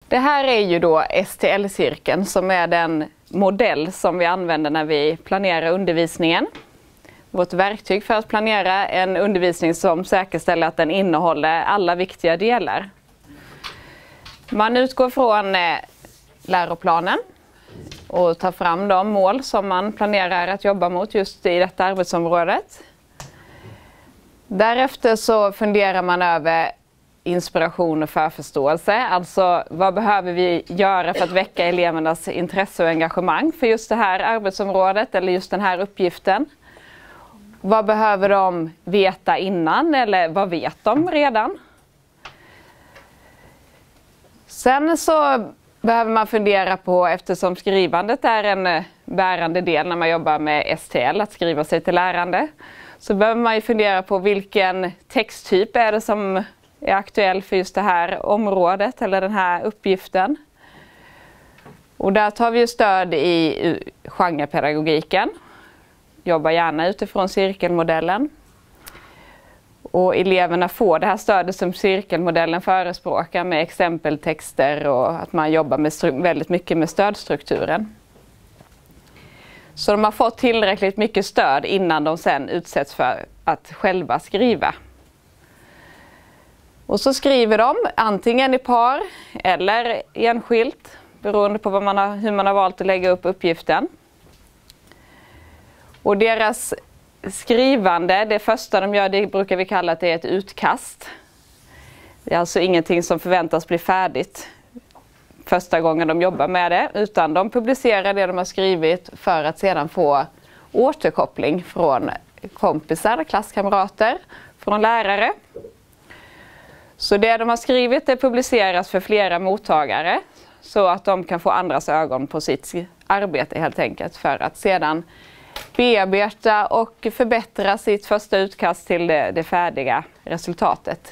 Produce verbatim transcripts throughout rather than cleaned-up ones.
Det här är ju då S T L-cirkeln som är den modell som vi använder när vi planerar undervisningen. Vårt verktyg för att planera en undervisning som säkerställer att den innehåller alla viktiga delar. Man utgår från läroplanen och tar fram de mål som man planerar att jobba mot just i detta arbetsområdet. Därefter så funderar man över inspiration och förförståelse. Alltså vad behöver vi göra för att väcka elevernas intresse och engagemang för just det här arbetsområdet eller just den här uppgiften. Vad behöver de veta innan eller vad vet de redan? Sen så behöver man fundera på, eftersom skrivandet är en bärande del när man jobbar med S T L, att skriva sig till lärande, så behöver man ju fundera på vilken texttyp är det som är aktuell för just det här området eller den här uppgiften. Och där tar vi ju stöd i genrepedagogiken. Jobbar gärna utifrån cirkelmodellen. Och eleverna får det här stödet som cirkelmodellen förespråkar med exempeltexter och att man jobbar med väldigt mycket med stödstrukturen. Så de har fått tillräckligt mycket stöd innan de sen utsätts för att själva skriva. Och så skriver de antingen i par eller enskilt beroende på vad man har, hur man har valt att lägga upp uppgiften. Och deras skrivande, det första de gör, det brukar vi kalla att det är ett utkast. Det är alltså ingenting som förväntas bli färdigt första gången de jobbar med det, utan de publicerar det de har skrivit för att sedan få återkoppling från kompisar, klasskamrater, från lärare. Så det de har skrivit det publiceras för flera mottagare så att de kan få andras ögon på sitt arbete helt enkelt för att sedan bearbeta och förbättra sitt första utkast till det, det färdiga resultatet.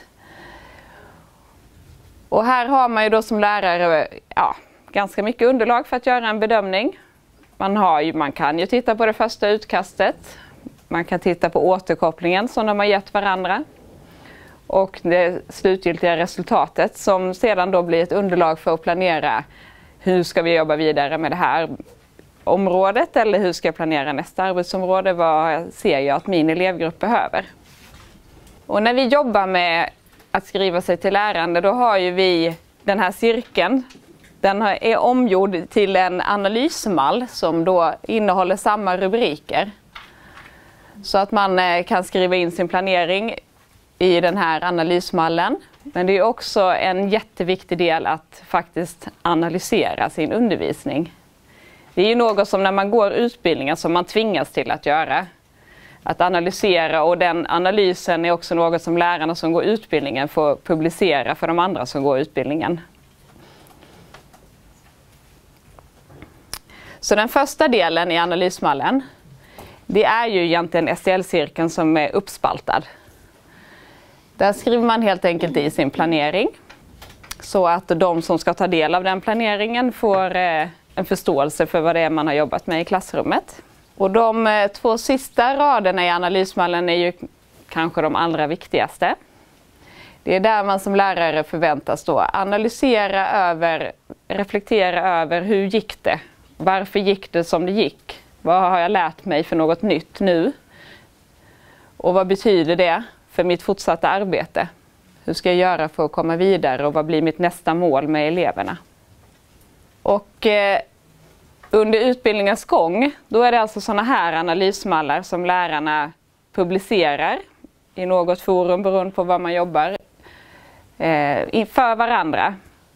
Och här har man ju då som lärare ja, ganska mycket underlag för att göra en bedömning. Man, har ju, man kan ju titta på det första utkastet. Man kan titta på återkopplingen som de har gett varandra. Och det slutgiltiga resultatet som sedan då blir ett underlag för att planera hur ska vi jobba vidare med det här området eller hur ska jag planera nästa arbetsområde, vad ser jag att min elevgrupp behöver. Och när vi jobbar med att skriva sig till lärande, då har ju vi den här cirkeln, den är omgjord till en analysmall som då innehåller samma rubriker. Så att man kan skriva in sin planering i den här analysmallen. Men det är också en jätteviktig del att faktiskt analysera sin undervisning. Det är ju något som när man går utbildningar som man tvingas till att göra. Att analysera, och den analysen är också något som lärarna som går utbildningen får publicera för de andra som går utbildningen. Så den första delen i analysmallen, det är ju egentligen S T L-cirkeln som är uppspaltad. Där skriver man helt enkelt i sin planering så att de som ska ta del av den planeringen får en förståelse för vad det är man har jobbat med i klassrummet. Och de två sista raderna i analysmallen är ju kanske de allra viktigaste. Det är där man som lärare förväntas då analysera över, reflektera över hur gick det? Varför gick det som det gick? Vad har jag lärt mig för något nytt nu? Och vad betyder det för mitt fortsatta arbete? Hur ska jag göra för att komma vidare och vad blir mitt nästa mål med eleverna? Och eh, under utbildningens gång, då är det alltså sådana här analysmallar som lärarna publicerar i något forum beroende på vad man jobbar eh, för varandra.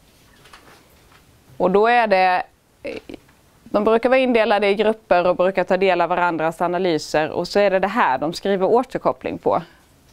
Och då är det, de brukar vara indelade i grupper och brukar ta del av varandras analyser, och så är det det här de skriver återkoppling på.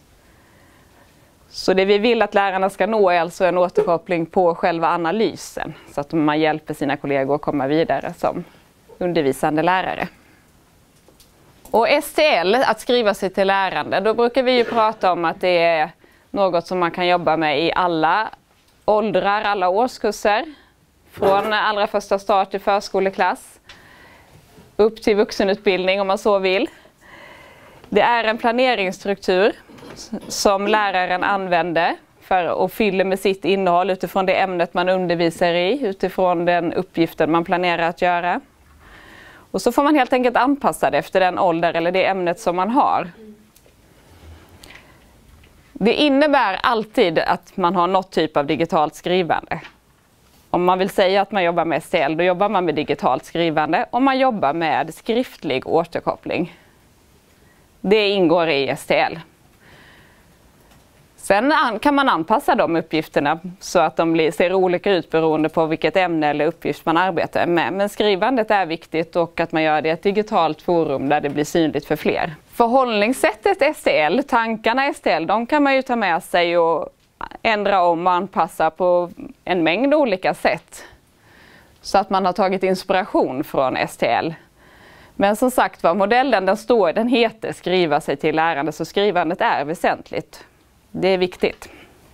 Så det vi vill att lärarna ska nå är alltså en återkoppling på själva analysen, så att man hjälper sina kollegor att komma vidare som undervisande lärare. Och S T L, att skriva sig till lärande, då brukar vi ju prata om att det är något som man kan jobba med i alla åldrar, alla årskurser. Från allra första start i förskoleklass upp till vuxenutbildning om man så vill. Det är en planeringsstruktur som läraren använder för, och fyller med sitt innehåll utifrån det ämnet man undervisar i, utifrån den uppgiften man planerar att göra. Och så får man helt enkelt anpassa det efter den ålder eller det ämnet som man har. Det innebär alltid att man har något typ av digitalt skrivande. Om man vill säga att man jobbar med S T L, då jobbar man med digitalt skrivande. Om man jobbar med skriftlig återkoppling. Det ingår i S T L. Sen kan man anpassa de uppgifterna så att de blir, ser olika ut beroende på vilket ämne eller uppgift man arbetar med. Men skrivandet är viktigt och att man gör det i ett digitalt forum där det blir synligt för fler. Förhållningssättet S T L, tankarna S T L, de kan man ju ta med sig och ändra om och anpassa på en mängd olika sätt. Så att man har tagit inspiration från S T L. Men som sagt var, modellen den står, den heter skriva sig till lärande, så skrivandet är väsentligt. Det är viktigt.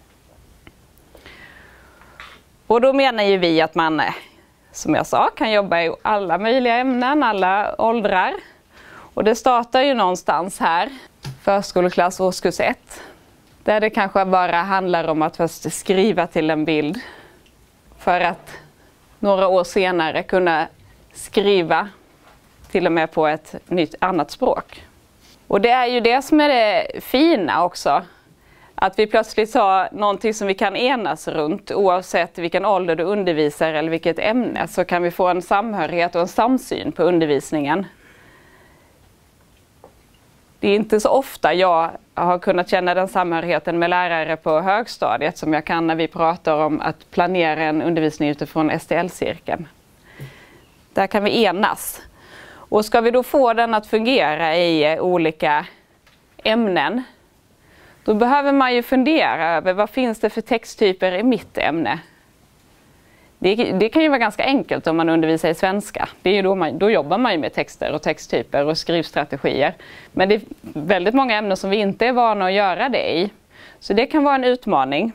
Och då menar ju vi att man, som jag sa, kan jobba i alla möjliga ämnen, alla åldrar. Och det startar ju någonstans här, förskoleklass årskurs ett. Där det kanske bara handlar om att först skriva till en bild. För att några år senare kunna skriva till och med på ett nytt annat språk. Och det är ju det som är det fina också. Att vi plötsligt har någonting som vi kan enas runt oavsett vilken ålder du undervisar eller vilket ämne, så kan vi få en samhörighet och en samsyn på undervisningen. Det är inte så ofta jag har kunnat känna den samhörigheten med lärare på högstadiet som jag kan när vi pratar om att planera en undervisning utifrån S T L-cirkeln. Där kan vi enas. Och ska vi då få den att fungera i olika ämnen, då behöver man ju fundera över vad finns det för texttyper i mitt ämne. Det, det kan ju vara ganska enkelt om man undervisar i svenska. Det är ju då, man, då jobbar man ju med texter och texttyper och skrivstrategier. Men det är väldigt många ämnen som vi inte är vana att göra det i. Så det kan vara en utmaning.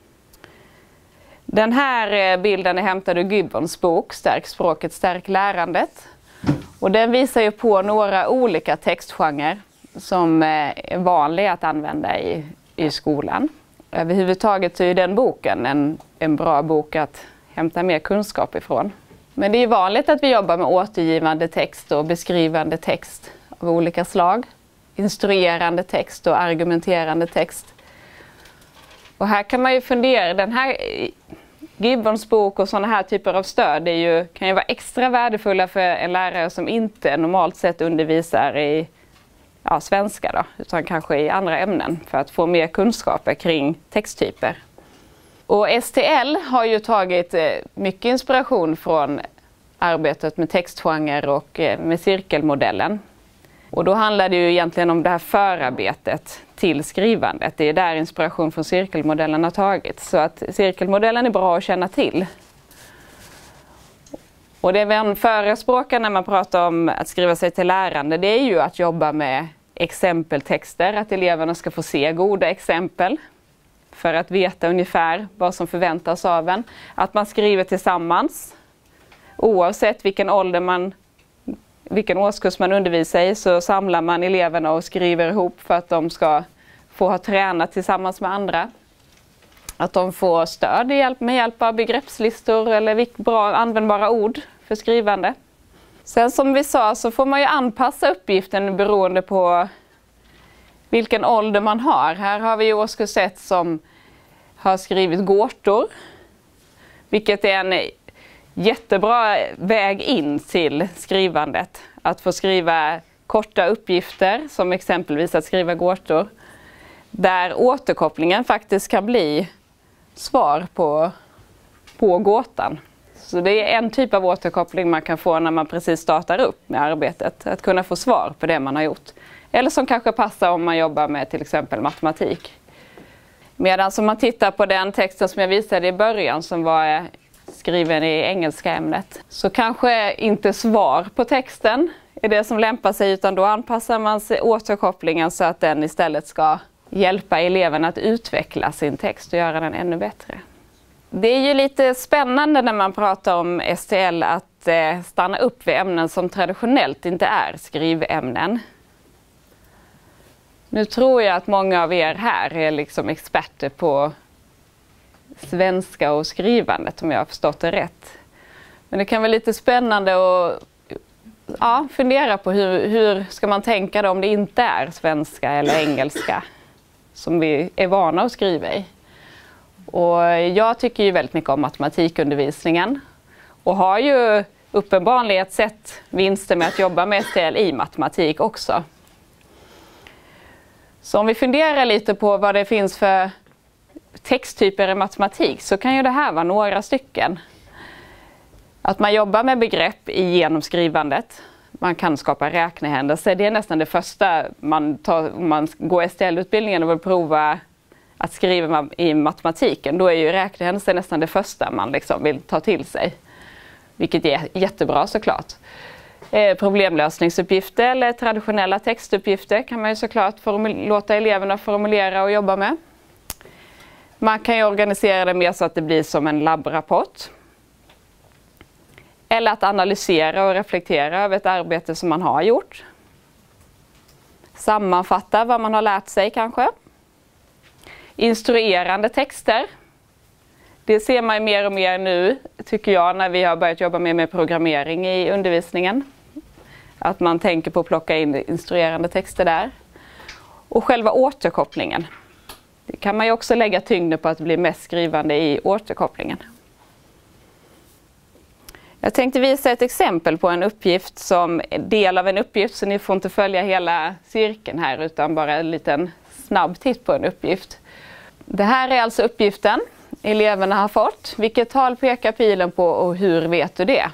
Den här bilden är hämtad ur Gibbons bok Stärk språket, stärk lärandet. Och den visar ju på några olika textgenrer som är vanliga att använda i, i skolan. Överhuvudtaget så är den boken en, en bra bok att hämta mer kunskap ifrån. Men det är vanligt att vi jobbar med återgivande text och beskrivande text av olika slag. Instruerande text och argumenterande text. Och här kan man ju fundera, den här Gibbons bok och sådana här typer av stöd är ju, kan ju vara extra värdefulla för en lärare som inte normalt sett undervisar i ja, svenska då, utan kanske i andra ämnen för att få mer kunskaper kring texttyper. Och S T L har ju tagit mycket inspiration från arbetet med textgenre och med cirkelmodellen. Och då handlar det ju egentligen om det här förarbetet till skrivandet. Det är där inspiration från cirkelmodellen har tagit. Så att cirkelmodellen är bra att känna till. Och det vi förespråkar när man pratar om att skriva sig till lärande, det är ju att jobba med exempeltexter. Att eleverna ska få se goda exempel för att veta ungefär vad som förväntas av en. Att man skriver tillsammans. Oavsett vilken ålder man, vilken årskurs man undervisar i, så samlar man eleverna och skriver ihop för att de ska få ha tränat tillsammans med andra. Att de får stöd med hjälp av begreppslistor eller bra användbara ord för skrivande. Sen som vi sa så får man ju anpassa uppgiften beroende på vilken ålder man har. Här har vi årskurs ett som har skrivit gåtor, vilket är en jättebra väg in till skrivandet. Att få skriva korta uppgifter, som exempelvis att skriva gåtor, där återkopplingen faktiskt kan bli svar på, på gåtan. Så det är en typ av återkoppling man kan få när man precis startar upp med arbetet. Att kunna få svar på det man har gjort. Eller som kanske passar om man jobbar med till exempel matematik. Medan om man tittar på den texten som jag visade i början som var skriven i engelska ämnet, så kanske inte svar på texten är det som lämpar sig, utan då anpassar man sig återkopplingen så att den istället ska hjälpa eleverna att utveckla sin text och göra den ännu bättre. Det är ju lite spännande när man pratar om S T L att eh, stanna upp vid ämnen som traditionellt inte är skrivämnen. Nu tror jag att många av er här är liksom experter på svenska och skrivandet, om jag har förstått det rätt. Men det kan vara lite spännande att ja, fundera på hur, hur ska man tänka då om det inte är svenska eller engelska som vi är vana att skriva i. Och jag tycker ju väldigt mycket om matematikundervisningen och har ju uppenbarligen sett vinster med att jobba med S T L i matematik också. Så om vi funderar lite på vad det finns för texttyper i matematik så kan ju det här vara några stycken. Att man jobbar med begrepp i genomskrivandet. Man kan skapa räknehändelser. Det är nästan det första man tar om man går S T L-utbildningen och vill prova att skriva i matematiken. Då är ju räknehändelser nästan det första man liksom vill ta till sig. Vilket är jättebra såklart. Eh, problemlösningsuppgifter eller traditionella textuppgifter kan man ju såklart låta eleverna formulera och jobba med. Man kan ju organisera det mer så att det blir som en labbrapport. Eller att analysera och reflektera över ett arbete som man har gjort. Sammanfatta vad man har lärt sig kanske. Instruerande texter. Det ser man mer och mer nu, tycker jag, när vi har börjat jobba mer med programmering i undervisningen. Att man tänker på att plocka in instruerande texter där. Och själva återkopplingen. Det kan man ju också lägga tyngden på att bli mest skrivande i återkopplingen. Jag tänkte visa ett exempel på en uppgift som del av en uppgift, så ni får inte följa hela cirkeln här utan bara en liten snabb titt på en uppgift. Det här är alltså uppgiften eleverna har fått. Vilket tal pekar pilen på och hur vet du det?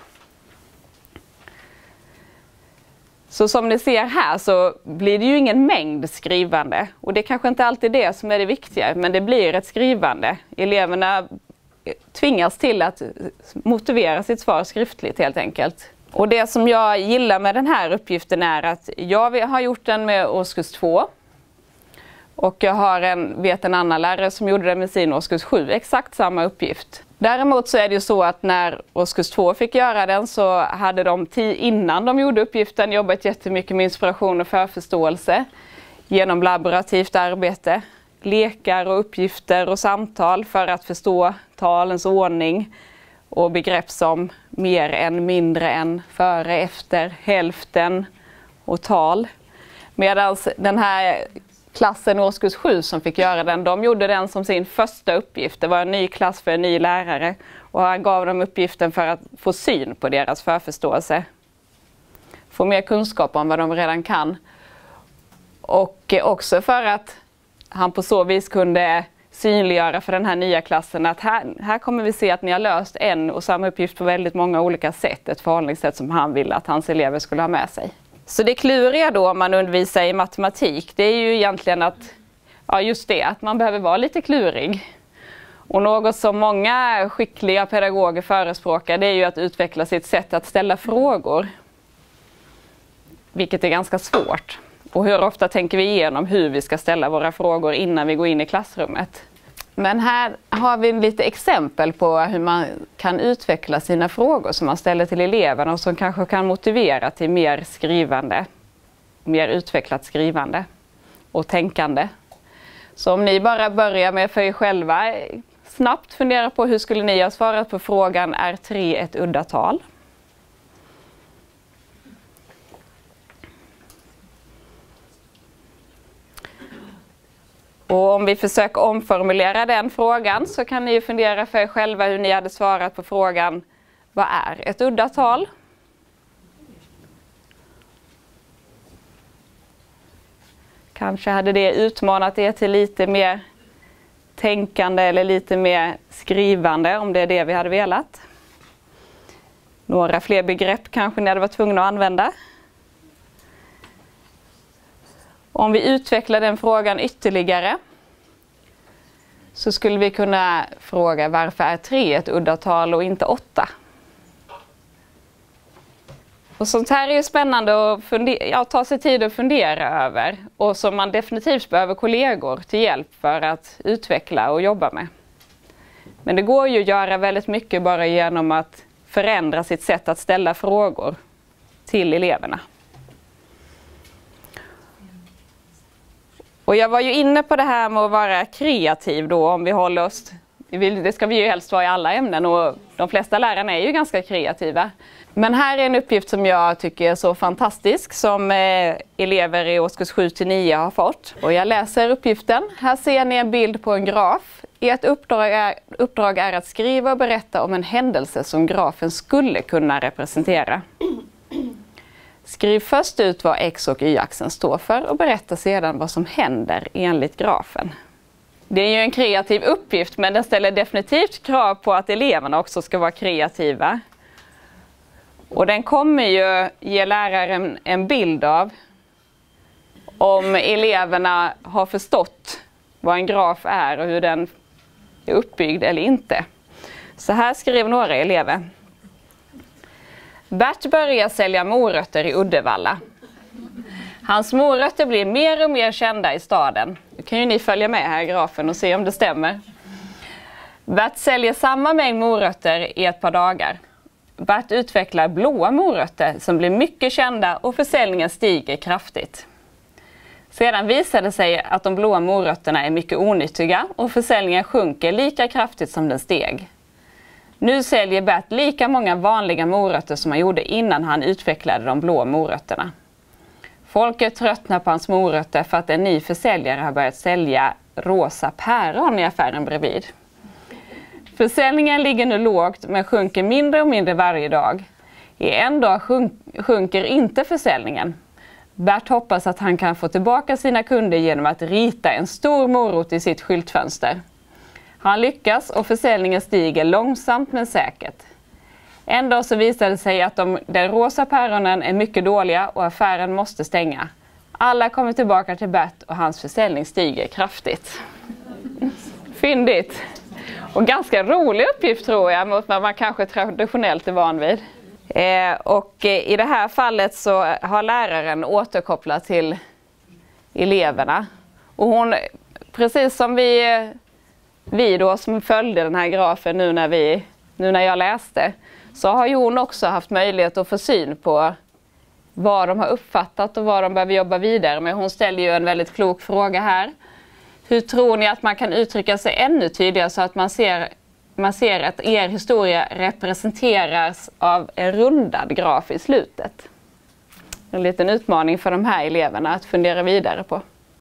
Så som ni ser här så blir det ju ingen mängd skrivande. Och det är kanske inte alltid det som är det viktiga, men det blir ett skrivande. Eleverna tvingas till att motivera sitt svar skriftligt helt enkelt. Och det som jag gillar med den här uppgiften är att jag har gjort den med årskurs två. Och jag har en, vet en annan lärare som gjorde det med sin årskurs sju, exakt samma uppgift. Däremot så är det ju så att när årskurs två fick göra den så hade de innan de gjorde uppgiften jobbat jättemycket med inspiration och förförståelse genom laborativt arbete, lekar och uppgifter och samtal för att förstå talens ordning och begrepp som mer än, mindre än, före, efter, hälften och tal. Medan den här klassen årskurs sju som fick göra den, de gjorde den som sin första uppgift. Det var en ny klass för en ny lärare och han gav dem uppgiften för att få syn på deras förförståelse. Få mer kunskap om vad de redan kan. Och också för att han på så vis kunde synliggöra för den här nya klassen att här, här kommer vi se att ni har löst en och samma uppgift på väldigt många olika sätt. Ett förhållningssätt som han ville att hans elever skulle ha med sig. Så det kluriga då om man undervisar i matematik, det är ju egentligen att, ja just det, att man behöver vara lite klurig. Och något som många skickliga pedagoger förespråkar, det är ju att utveckla sitt sätt att ställa frågor. Vilket är ganska svårt. Och hur ofta tänker vi igenom hur vi ska ställa våra frågor innan vi går in i klassrummet. Men här har vi lite exempel på hur man kan utveckla sina frågor som man ställer till eleverna och som kanske kan motivera till mer skrivande, mer utvecklat skrivande och tänkande. Så om ni bara börjar med för er själva, snabbt fundera på hur skulle ni ha svarat på frågan är tre ett udda tal? Och om vi försöker omformulera den frågan så kan ni ju fundera för er själva hur ni hade svarat på frågan vad är ett udda tal? Kanske hade det utmanat er till lite mer tänkande eller lite mer skrivande om det är det vi hade velat. Några fler begrepp kanske ni hade varit tvungna att använda. Om vi utvecklar den frågan ytterligare så skulle vi kunna fråga varför är tre ett udda tal och inte åtta? Och sånt här är ju spännande att fundera, ja, ta sig tid att fundera över och som man definitivt behöver kollegor till hjälp för att utveckla och jobba med. Men det går ju att göra väldigt mycket bara genom att förändra sitt sätt att ställa frågor till eleverna. Och jag var ju inne på det här med att vara kreativ då, om vi håller oss Det ska vi ju helst vara i alla ämnen och de flesta lärarna är ju ganska kreativa. Men här är en uppgift som jag tycker är så fantastisk som eh, elever i årskurs sju till nio har fått. Och jag läser uppgiften. Här ser ni en bild på en graf. Ert uppdrag är, uppdrag är att skriva och berätta om en händelse som grafen skulle kunna representera. Skriv först ut vad x- och y-axeln står för och berätta sedan vad som händer enligt grafen. Det är ju en kreativ uppgift, men den ställer definitivt krav på att eleverna också ska vara kreativa. Och den kommer ju ge läraren en bild av om eleverna har förstått vad en graf är och hur den är uppbyggd eller inte. Så här skrev några elever. Bert börjar sälja morötter i Uddevalla. Hans morötter blir mer och mer kända i staden. Nu kan ju ni följa med här i grafen och se om det stämmer. Bert säljer samma mängd morötter i ett par dagar. Bert utvecklar blåa morötter som blir mycket kända och försäljningen stiger kraftigt. Sedan visar det sig att de blåa morötterna är mycket onyttiga och försäljningen sjunker lika kraftigt som den steg. Nu säljer Bert lika många vanliga morötter som han gjorde innan han utvecklade de blå morötterna. Folket tröttnar på hans morötter för att en ny försäljare har börjat sälja rosa päron i affären bredvid. Försäljningen ligger nu lågt men sjunker mindre och mindre varje dag. I en dag sjunk- sjunker inte försäljningen. Bert hoppas att han kan få tillbaka sina kunder genom att rita en stor morot i sitt skyltfönster. Han lyckas och försäljningen stiger långsamt men säkert. En dag så visar det sig att de, de rosa päronen är mycket dåliga och affären måste stänga. Alla kommer tillbaka till Bert och hans försäljning stiger kraftigt. Fyndigt! Och ganska rolig uppgift tror jag mot vad man kanske traditionellt är van vid. Eh, och eh, i det här fallet så har läraren återkopplat till eleverna. Och hon, precis som vi, vi då som följde den här grafen nu när, vi, nu när jag läste, så har ju hon också haft möjlighet att få syn på vad de har uppfattat och vad de behöver jobba vidare med. Hon ställer ju en väldigt klok fråga här. Hur tror ni att man kan uttrycka sig ännu tydligare så att man ser, man ser att er historia representeras av en rundad graf i slutet? En liten utmaning för de här eleverna att fundera vidare på.